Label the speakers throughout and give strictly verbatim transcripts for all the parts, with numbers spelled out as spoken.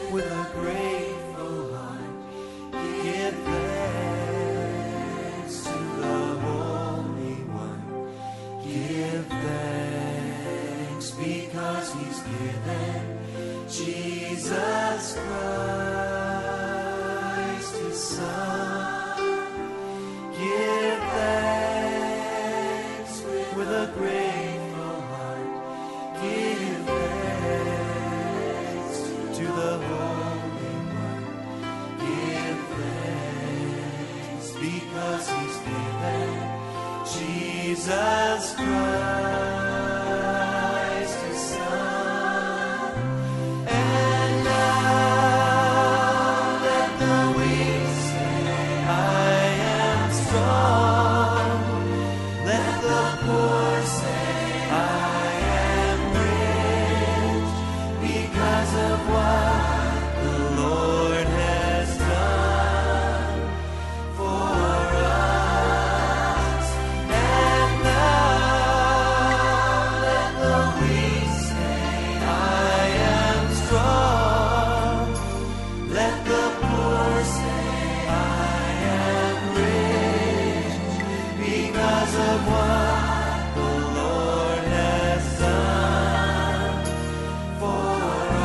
Speaker 1: with a grateful heart. Give thanks to the Holy One. Give thanks because He's given Jesus Christ, His Son. Give thanks with a grateful heart. Give thanks to the Holy One. Give thanks because He's given Jesus Christ, His Son. And now let the weak say, I am strong. Let the poor say, I am rich, because of what the Lord has done for us. And now let the weak say, I am strong. Let the poor say, I am rich, because of what the Lord has done for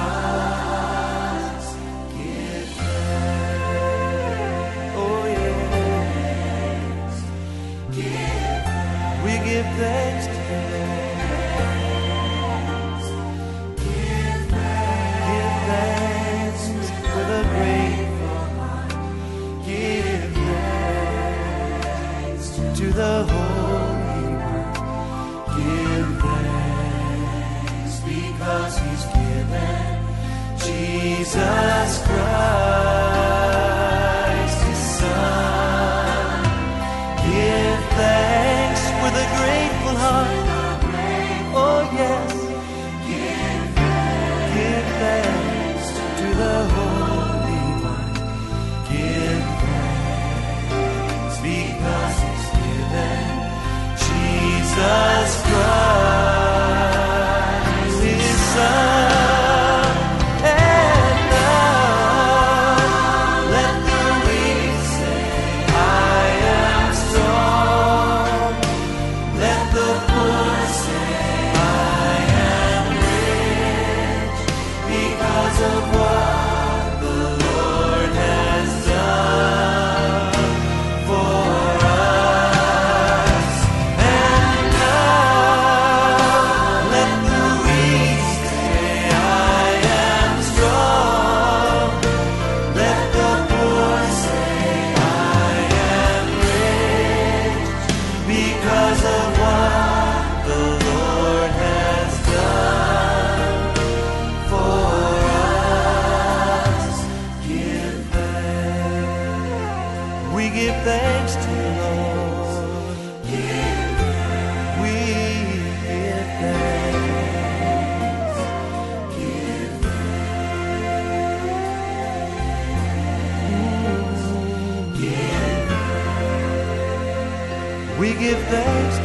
Speaker 1: us. Give thanks. Oh yes. Give thanks. We give thanks to thanks. Give thanks. Give thanks with a grateful heart. Give thanks to the Holy One. Give thanks because He's given Jesus Christ, His Son. Give thanks with a grateful heart. Oh yes. Give thanks. Give thanks to the Holy One. Give thanks because He's given Jesus Christ, His Son. And now let the weak say, I am strong. Let the poor say, I am rich, because of what the Lord has done for us. And now let the weak say, I am strong. Let the poor say, I am rich, because of what the Lord has done for us. Give thanks. We give thanks to the Lord. Give thanks. We give thanks. Give thanks. Give thanks. We give thanks